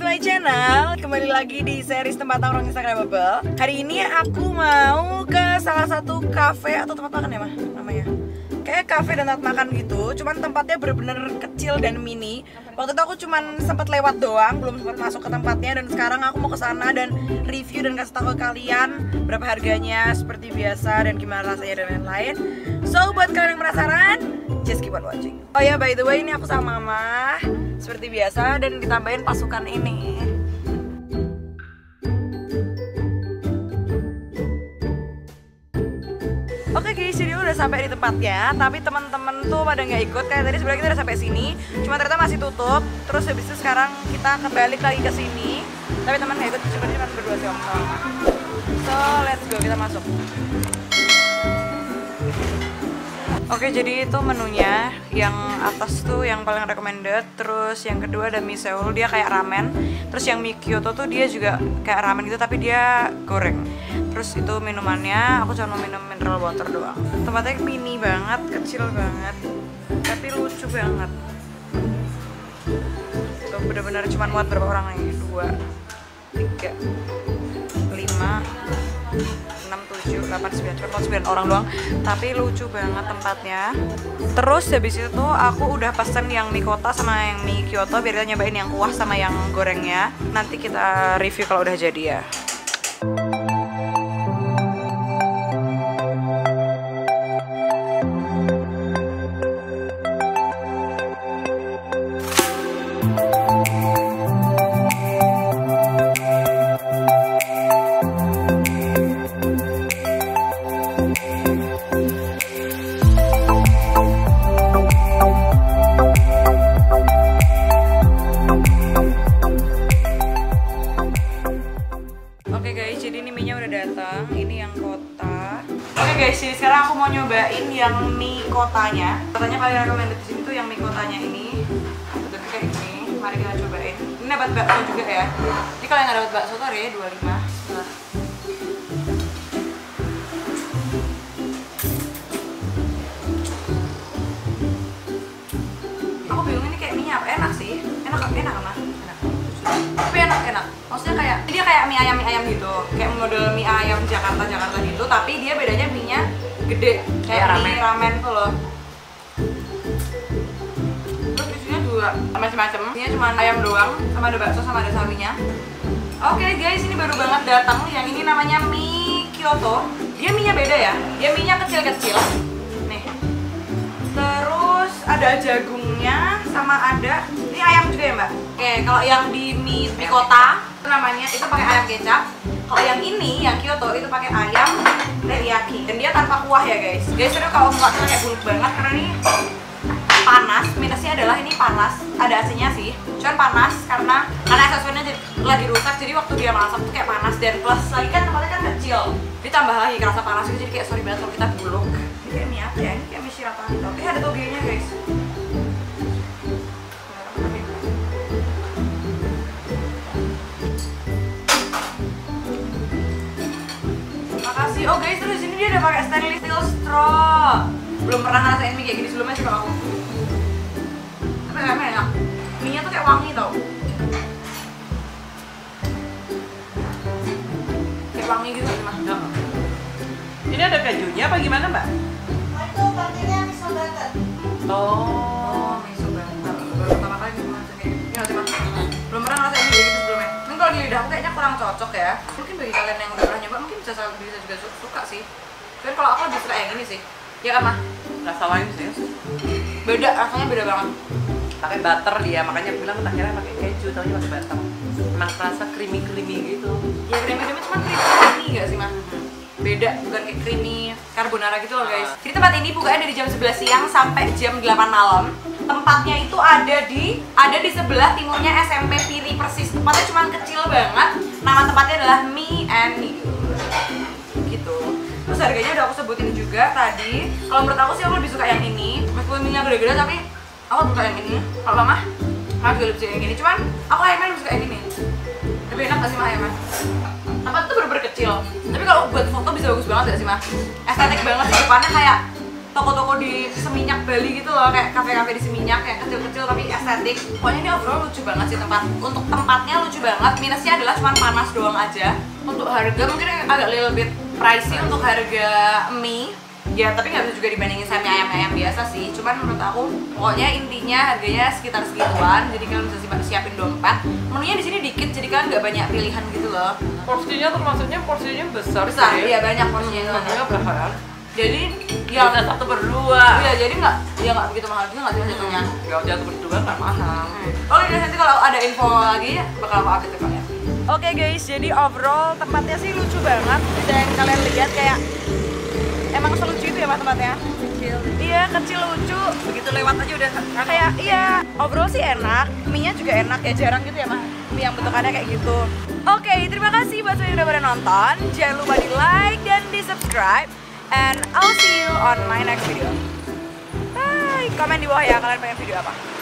my channel. Kembali lagi di series tempat nongkrong Instagramable. Hari ini aku mau ke salah satu cafe atau tempat makan ya mah namanya. Kayak cafe dan tempat makan gitu. Cuman tempatnya bener-bener kecil dan mini. Waktu itu aku cuman sempat lewat doang, belum sempat masuk ke tempatnya. Dan sekarang aku mau ke sana dan review dan kasih tahu ke kalian berapa harganya seperti biasa dan gimana rasanya dan lain-lain. So buat kalian yang penasaran, just keep on watching. Oh ya, by the way, ini aku sama mama seperti biasa dan ditambahin pasukan ini. Oke guys, jadi udah sampai di tempatnya, tapi teman-teman tuh pada nggak ikut. Kayak tadi sebenarnya kita udah sampai sini, cuma ternyata masih tutup. Terus habis itu sekarang kita kembali lagi ke sini, tapi teman nggak ikut, cuma berdua sih om. So let's go, kita masuk. Oke, jadi itu menunya. Yang atas tuh yang paling recommended. Terus yang kedua ada mie Seoul, dia kayak ramen. Terus yang mie Kyoto tuh dia juga kayak ramen gitu, tapi dia goreng. Terus itu minumannya, aku cuma mau minum mineral water doang. Tempatnya mini banget, kecil banget, tapi lucu banget. Tuh bener-bener cuma muat berapa orang nih? 2, 3, 5, 6, 7, 8, 9, cuma 9 orang doang, tapi lucu banget tempatnya. Terus habis itu tuh aku udah pesen yang mie kota sama yang mie Kyoto, biar kita nyobain yang kuah sama yang gorengnya. Nanti kita review kalau udah jadi ya. Oke guys, jadi ini mie-nya udah datang. Ini yang kota. Oke guys, jadi sekarang aku mau nyobain yang mie kotanya. Katanya paling recommended di sini tuh yang mie kotanya ini. Bentuknya kayak gini. Mari kita cobain. Ini dapat bakso juga ya. Jadi kalau yang nggak dapat bakso tuh harganya 25. Nah. Aku bingung ini kayak mie apa? Enak sih. Enak mah? Enak. Tapi enak. Maksudnya kayak dia kayak mie ayam gitu, kayak model mie ayam Jakarta gitu, tapi dia bedanya mie-nya gede, kayak mie ramen tuh loh. Terus isinya juga macam-macam, isinya cuma ayam doang, sama ada bakso sama ada sawinya. Oke guys, ini baru banget datang, yang ini namanya mie Kyoto. Dia mie-nya beda ya, dia mie-nya kecil-kecil. Nih. Terus ada jagungnya sama ada ini ayam juga ya mbak. Oke, kalau yang di mie kota itu namanya itu pakai ayam kecap. Kalau yang ini yang Kyoto itu pakai ayam teriyaki dan dia tanpa kuah ya guys. Guys, seru kalau muka kita kayak buluk banget karena ini panas. Minusnya adalah ini panas. Ada AC-nya sih, cuman panas karena aksesorisnya lagi rusak. Jadi waktu dia masak tuh kayak panas dan plus lagi kan tempatnya kan kecil. Ditambah lagi kerasa panas itu jadi kayak sorry banget kalau kita buluk. Ini kayak mie apa ya? Ini kayak mie shirataki. Tapi ada togenya guys. Oh guys, terus ini dia udah pakai stainless steel straw. Belum pernah ngerasain mie kayak gini sebelumnya sih kalau aku. Tapi enak. Mie-nya tuh kayak wangi tau. Kayak wangi gitu sih mas. Ini ada kejunya apa gimana mbak? Itu pakainya miso butter. Oh, miso butter. Baru pertama kali gitu mas kayak gini. Iya sih mas. Belum pernah ngerasain mie kayak gitu sebelumnya. Mungkin kalau di lidah aku kayaknya kurang cocok ya. Mungkin bagi kalian yang udah pernah nyoba mungkin bisa juga suka sih. Dan kalau aku lebih suka yang ini sih. Ya kan mah? rasa lain sih. Beda, rasanya beda banget. Pakai butter dia, makanya aku bilang akhirnya pakai keju, taunya pakai butter. Emang rasa creamy gitu. Ya creamy cuma creamy nggak sih mah? Beda, bukan kayak creamy carbonara gitu loh guys. Jadi tempat ini bukanya dari jam 11 siang sampai jam 8 malam. Tempatnya itu ada di sebelah timurnya SMP Piri persis. Tempatnya cuma kecil banget. Nama tempatnya adalah Me and You. Gitu. Terus harganya udah aku sebutin juga tadi. Kalau menurut aku sih aku lebih suka yang ini. Meskipun mie-nya gede-gede tapi aku suka yang ini. Kalau mama juga lebih suka yang ini. Cuman aku ayamnya lebih suka yang ini. Lebih enak gak sih mah ayamnya? Tempat itu bener-bener kecil. Tapi kalau buat foto bisa bagus banget gak sih mah? Estetik banget sih, depannya kayak toko-toko di Seminyak Bali gitu loh, kayak kafe-kafe di Seminyak yang kecil-kecil tapi estetik. Pokoknya ini overall lucu banget sih tempat. Untuk tempatnya lucu banget, minusnya adalah cuma panas doang aja. Untuk harga mungkin agak little bit pricey untuk harga mie. Ya tapi nggak bisa juga dibandingin sama ayam-ayam biasa sih. Cuman menurut aku, pokoknya intinya harganya sekitar segituan. Jadi kalian bisa siapin dompet. Menunya di sini dikit, jadi kan nggak banyak pilihan gitu loh. Porsinya termasuknya porsinya besar. Besar, sih. iya banyak porsinya. Menunya berapa ya? Jadi ya Bisa 1/2. iya, jadi nggak begitu mahal juga nggak sih hitungnya. Nggak jatuh berdua nggak mahal. Oke guys, nanti kalau ada info lagi bakal aku update ke kalian. Oke guys, jadi overall tempatnya sih lucu banget. Bisa yang kalian lihat kayak emang selucu itu ya mas tempatnya. Kecil. Iya kecil lucu. Begitu lewat aja udah kayak iya. Overall sih enak. Mie-nya juga enak ya, jarang gitu ya mas. Mie yang bentukannya kayak gitu. Oke, terima kasih buat yang udah pada nonton. Jangan lupa di like dan di subscribe. And I'll see you on my next video. Bye. Komen di bawah ya kalian pengen video apa.